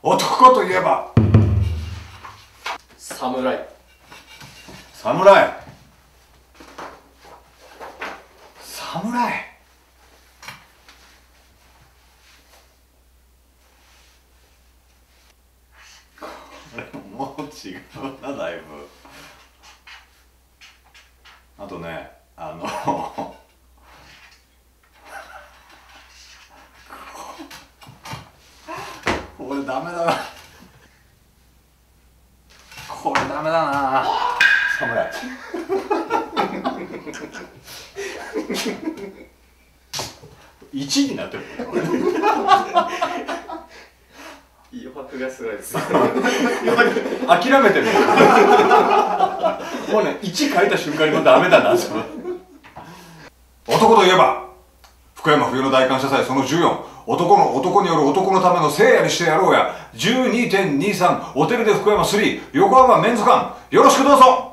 男といえば侍。 侍。侍。これもう違うな、だいぶ。あとね、これダメだな。これダメだな。侍。1になってる。 余白がすごいです。 諦めてる。もうね、1書いた瞬間にもうダメだな。男といえば福山冬の大感謝祭その14、男による男のための聖夜にしてやろうや 12.23 ホテルで福山3横浜メンズ館、よろしくどうぞ。